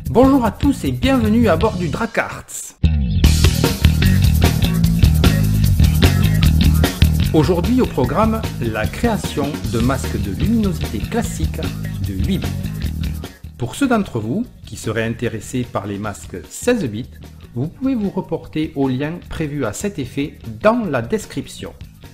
Bonjour à tous et bienvenue à bord du Dracarts. Aujourd'hui au programme, la création de masques de luminosité classique de 8 bits. Pour ceux d'entre vous qui seraient intéressés par les masques 16 bits, vous pouvez vous reporter au lien prévu à cet effet dans la description.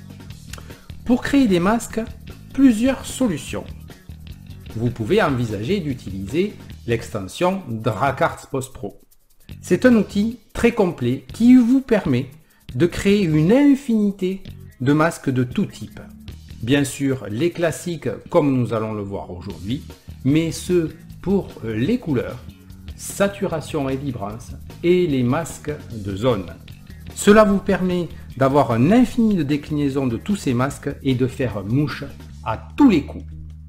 Pour créer des masques, plusieurs solutions. Vous pouvez envisager d'utiliser l'extension Dracarts Post Pro. C'est un outil très complet qui vous permet de créer une infinité de masques de tout type. Bien sûr, les classiques comme nous allons le voir aujourd'hui, mais ceux pour les couleurs, saturation et vibrance et les masques de zone. Cela vous permet d'avoir un infini de déclinaisons de tous ces masques et de faire mouche à tous les coups.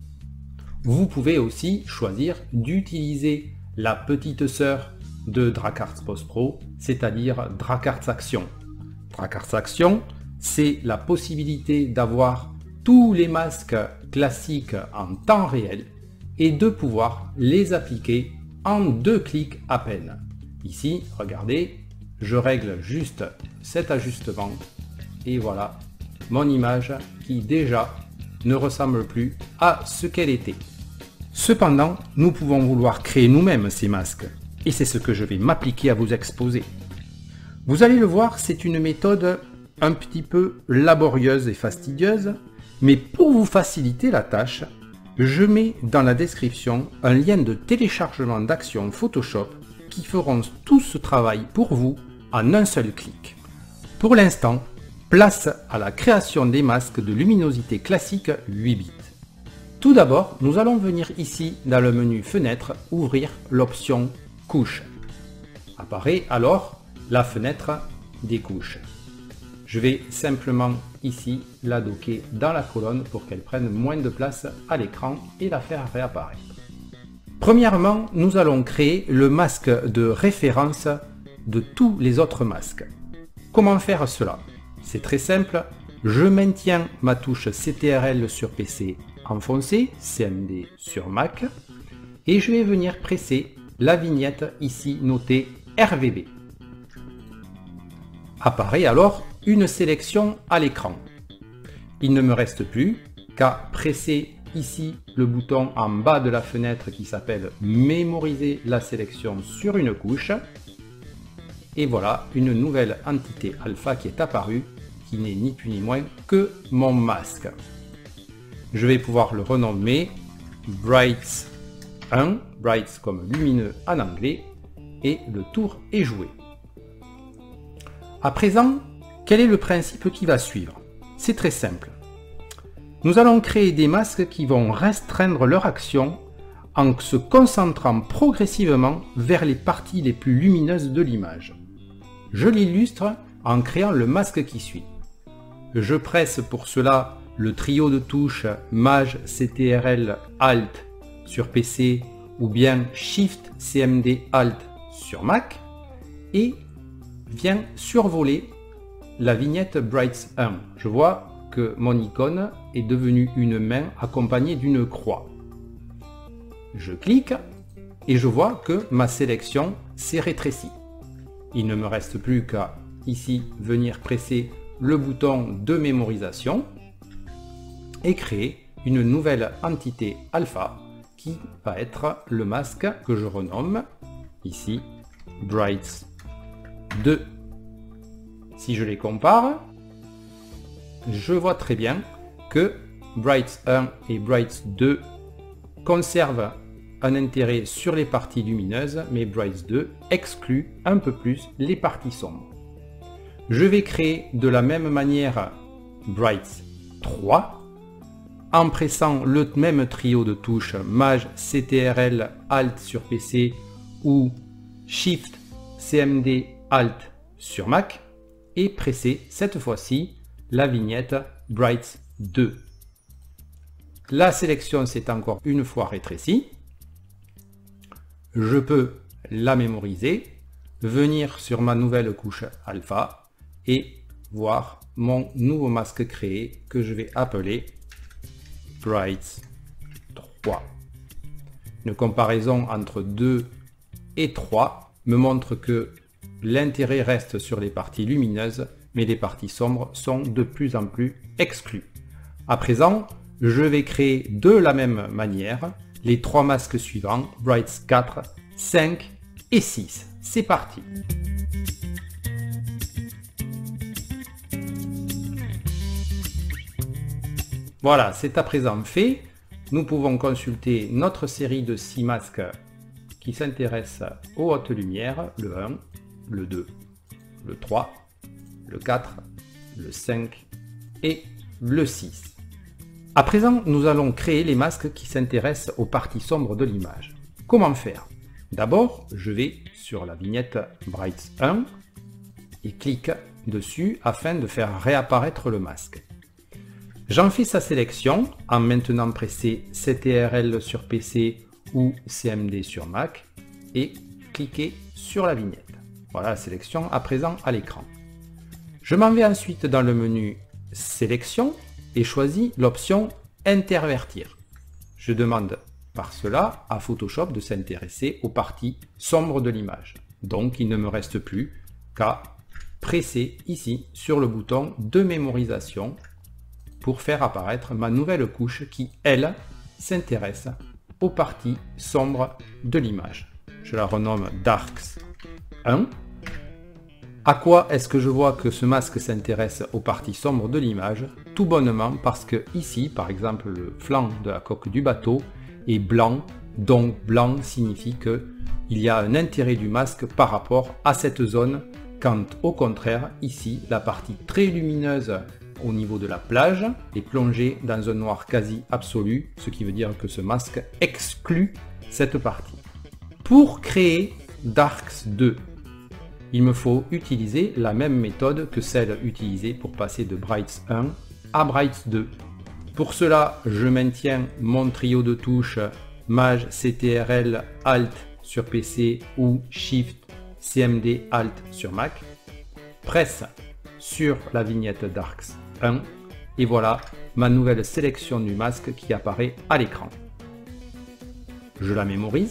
Vous pouvez aussi choisir d'utiliser la petite sœur de Dracarts Post Pro, c'est-à-dire Dracarts Action. Dracarts Action, c'est la possibilité d'avoir tous les masques classiques en temps réel et de pouvoir les appliquer en 2 clics à peine. Ici, regardez, je règle juste cet ajustement et voilà mon image qui déjà ne ressemble plus à ce qu'elle était. Cependant, nous pouvons vouloir créer nous-mêmes ces masques et c'est ce que je vais m'appliquer à vous exposer. Vous allez le voir, c'est une méthode un petit peu laborieuse et fastidieuse, mais pour vous faciliter la tâche, je mets dans la description un lien de téléchargement d'actions Photoshop qui feront tout ce travail pour vous en un seul clic. Pour l'instant, place à la création des masques de luminosité classique 8 bits. Tout d'abord, nous allons venir ici dans le menu Fenêtre, ouvrir l'option Couche. Apparaît alors la fenêtre des couches. Je vais simplement ici la docker dans la colonne pour qu'elle prenne moins de place à l'écran et la faire réapparaître. Premièrement, nous allons créer le masque de référence de tous les autres masques. Comment faire cela? C'est très simple, je maintiens ma touche CTRL sur PC enfoncée, CMD sur Mac, et je vais venir presser la vignette ici notée RVB. Apparaît alors une sélection à l'écran. Il ne me reste plus qu'à presser ici le bouton en bas de la fenêtre qui s'appelle mémoriser la sélection sur une couche. Et voilà une nouvelle entité alpha qui est apparue, qui n'est ni plus ni moins que mon masque. Je vais pouvoir le renommer Brights 1, Brights comme lumineux en anglais, et le tour est joué. À présent, quel est le principe qui va suivre? C'est très simple. Nous allons créer des masques qui vont restreindre leur action en se concentrant progressivement vers les parties les plus lumineuses de l'image. Je l'illustre en créant le masque qui suit. Je presse pour cela le trio de touches Maj CTRL Alt sur PC ou bien Shift CMD Alt sur Mac et viens survoler la vignette Brights 1. Je vois que mon icône est devenue une main accompagnée d'une croix. Je clique et je vois que ma sélection s'est rétrécie. Il ne me reste plus qu'à ici venir presser le bouton de mémorisation et créer une nouvelle entité alpha qui va être le masque que je renomme ici Brights 2. Si je les compare, je vois très bien que Brights 1 et Brights 2 conservent un intérêt sur les parties lumineuses, mais Brights 2 exclut un peu plus les parties sombres. Je vais créer de la même manière Brights 3 en pressant le même trio de touches Maj CTRL Alt sur PC ou Shift CMD Alt sur Mac et presser cette fois-ci la vignette Brights 2. La sélection s'est encore une fois rétrécie. Je peux la mémoriser, venir sur ma nouvelle couche alpha et voir mon nouveau masque créé que je vais appeler Brights 3. Une comparaison entre deux et 3 me montrent que l'intérêt reste sur les parties lumineuses, mais les parties sombres sont de plus en plus exclues. À présent, je vais créer de la même manière les 3 masques suivants, Brights 4, 5 et 6. C'est parti! Voilà, c'est à présent fait. Nous pouvons consulter notre série de 6 masques qui s'intéressent aux hautes lumières, le 1, le 2, le 3, le 4, le 5 et le 6. À présent, nous allons créer les masques qui s'intéressent aux parties sombres de l'image. Comment faire? D'abord, je vais sur la vignette Brights 1 et clique dessus afin de faire réapparaître le masque. J'en fais sa sélection en maintenant presser CTRL sur PC ou CMD sur Mac et cliquer sur la vignette. Voilà la sélection à présent à l'écran. Je m'en vais ensuite dans le menu Sélection et choisis l'option Intervertir. Je demande par cela à Photoshop de s'intéresser aux parties sombres de l'image. Donc il ne me reste plus qu'à presser ici sur le bouton de mémorisation pour faire apparaître ma nouvelle couche qui, elle, s'intéresse aux parties sombres de l'image. Je la renomme Darks 1. À quoi est-ce que je vois que ce masque s'intéresse aux parties sombres de l'image? Tout bonnement parce que ici, par exemple, le flanc de la coque du bateau est blanc, donc blanc signifie qu'il y a un intérêt du masque par rapport à cette zone, quand au contraire, ici, la partie très lumineuse au niveau de la plage est plongée dans un noir quasi absolu, ce qui veut dire que ce masque exclut cette partie. Pour créer Darks 2, il me faut utiliser la même méthode que celle utilisée pour passer de Brights 1 à Brights 2. Pour cela, je maintiens mon trio de touches Maj CTRL Alt sur PC ou Shift CMD Alt sur Mac, presse sur la vignette Darks 1 et voilà ma nouvelle sélection du masque qui apparaît à l'écran. Je la mémorise.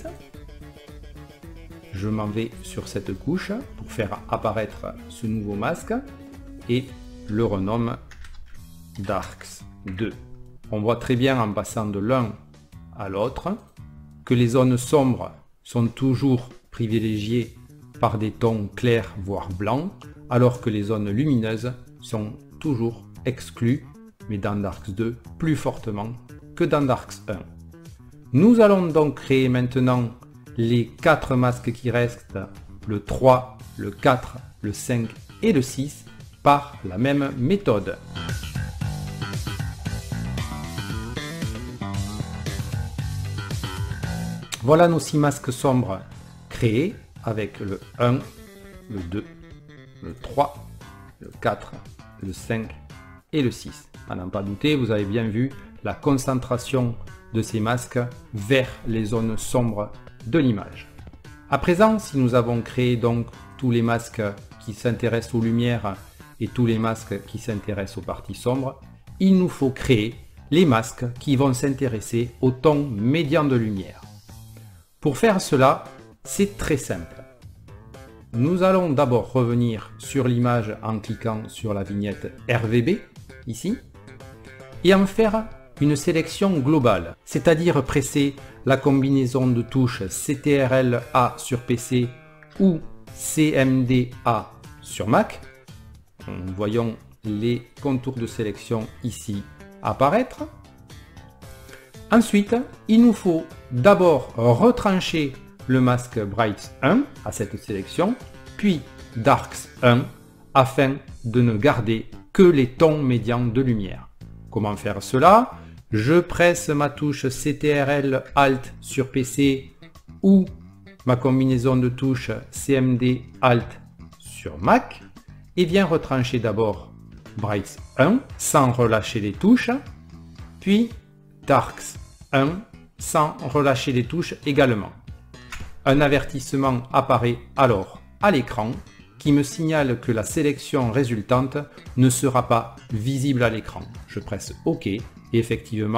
Je m'en vais sur cette couche pour faire apparaître ce nouveau masque et le renomme Darks 2. On voit très bien en passant de l'un à l'autre que les zones sombres sont toujours privilégiées par des tons clairs voire blancs, alors que les zones lumineuses sont toujours exclues, mais dans Darks 2 plus fortement que dans Darks 1. Nous allons donc créer maintenant les 4 masques qui restent, le 3, le 4, le 5 et le 6, par la même méthode. Voilà nos 6 masques sombres créés avec le 1, le 2, le 3, le 4, le 5 et le 6. À n'en pas douter, vous avez bien vu la concentration de ces masques vers les zones sombres de l'image. À présent, si nous avons créé donc tous les masques qui s'intéressent aux lumières et tous les masques qui s'intéressent aux parties sombres, il nous faut créer les masques qui vont s'intéresser au ton médian de lumière. Pour faire cela, c'est très simple. Nous allons d'abord revenir sur l'image en cliquant sur la vignette RVB, ici, et en faire une sélection globale, c'est-à-dire presser la combinaison de touches CTRL-A sur PC ou CMD-A sur Mac. Voyons les contours de sélection ici apparaître. Ensuite, il nous faut d'abord retrancher le masque Brights 1 à cette sélection, puis Darks 1 afin de ne garder que les tons médians de lumière. Comment faire cela? Je presse ma touche CTRL Alt sur PC ou ma combinaison de touches CMD Alt sur Mac et viens retrancher d'abord Brights 1 sans relâcher les touches, puis Darks 1 sans relâcher les touches également. Un avertissement apparaît alors à l'écran qui me signale que la sélection résultante ne sera pas visible à l'écran. Je presse OK et effectivement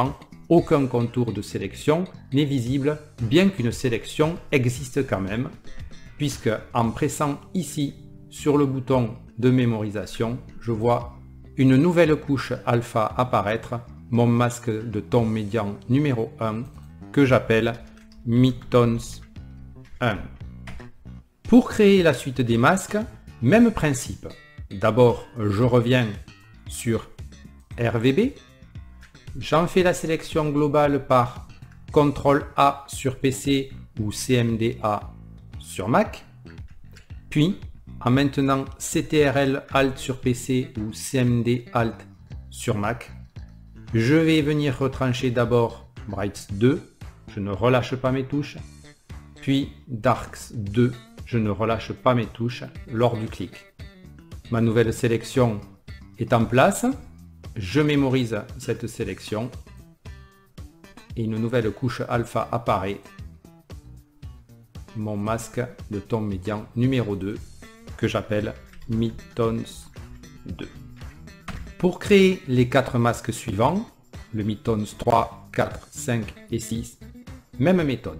aucun contour de sélection n'est visible, bien qu'une sélection existe quand même, puisque en pressant ici sur le bouton de mémorisation, je vois une nouvelle couche alpha apparaître, mon masque de ton médian numéro 1, que j'appelle Midtones 1. Pour créer la suite des masques, même principe. D'abord, je reviens sur RVB. J'en fais la sélection globale par CTRL-A sur PC ou CMD-A sur Mac. Puis, en maintenant CTRL-ALT sur PC ou CMD-ALT sur Mac, je vais venir retrancher d'abord Brights 2, je ne relâche pas mes touches, puis Darks 2, je ne relâche pas mes touches lors du clic. Ma nouvelle sélection est en place, je mémorise cette sélection et une nouvelle couche alpha apparaît, mon masque de ton médian numéro 2 que j'appelle Midtones 2. Pour créer les 4 masques suivants, le Midtones 3, 4, 5 et 6, même méthode.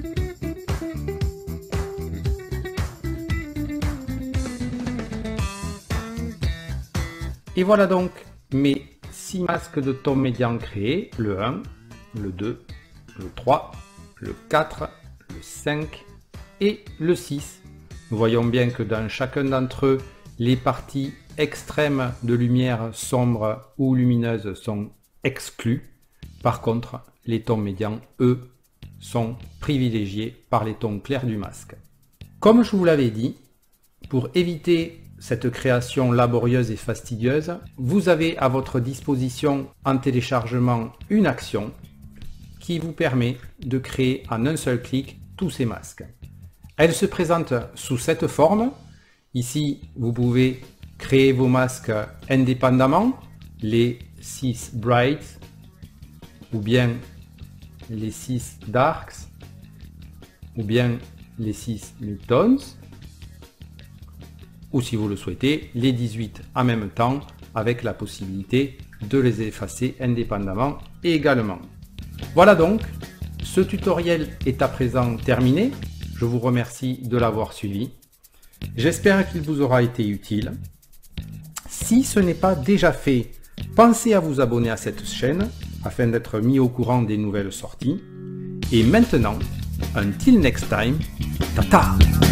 Et voilà donc mes 6 masques de ton médian créés, le 1, le 2, le 3, le 4, le 5 et le 6. Nous voyons bien que dans chacun d'entre eux, les parties extrêmes de lumière sombre ou lumineuse sont exclues. Par contre, les tons médians, eux, sont privilégiés par les tons clairs du masque. Comme je vous l'avais dit, pour éviter cette création laborieuse et fastidieuse, vous avez à votre disposition en téléchargement une action qui vous permet de créer en un seul clic tous ces masques. Elle se présente sous cette forme. Ici, vous pouvez créer vos masques indépendamment, les 6 Brights ou bien les 6 Darks ou bien les 6 Midtones, ou si vous le souhaitez, les 18 en même temps avec la possibilité de les effacer indépendamment également. Voilà donc, ce tutoriel est à présent terminé. Je vous remercie de l'avoir suivi. J'espère qu'il vous aura été utile. Si ce n'est pas déjà fait, pensez à vous abonner à cette chaîne afin d'être mis au courant des nouvelles sorties. Et maintenant, until next time, tata!